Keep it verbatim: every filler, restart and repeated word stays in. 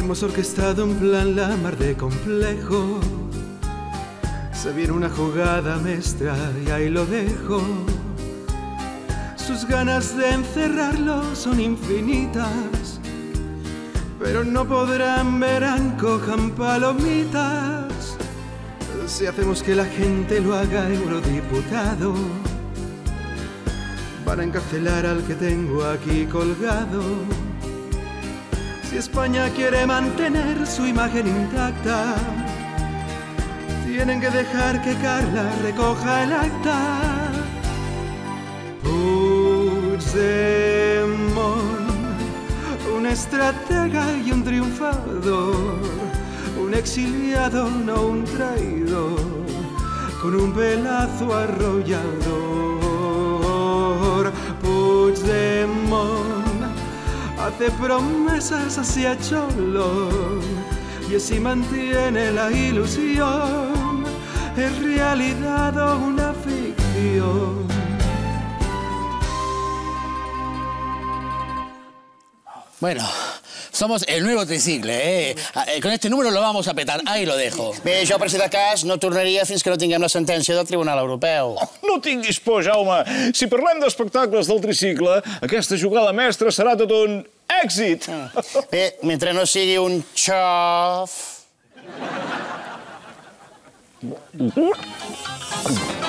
Hemos orquestado un plan la mar de complejo. Se viene una jugada maestra y ahí lo dejo. Sus ganas de encerrarlo son infinitas, pero no podrán, verán, cojan palomitas. Si hacemos que la gente lo haga eurodiputado, van a encarcelar al que tengo aquí colgado. Si España quiere mantener su imagen intacta, tienen que dejar que Carla recoja el acta. Puigdemont, un estratega y un triunfador, un exiliado, no un traidor, con un pelazo arrollador. Puigdemont hace promesas hacia Cholo y así mantiene la ilusión. Es realidad o una ficción. Bueno, somos el nuevo tricicle, eh? Con este número lo vamos a petar. Ahí lo dejo. Bé, jo, per si de cas, no tornaria fins que no tinguem la sentència del Tribunal Europeu. Oh, no tinguis por, Jaume. Si parlem d'espectacles del tricicle, aquesta jugada mestra serà tot un èxit. Ah. Bé, mentre no sigui un xof...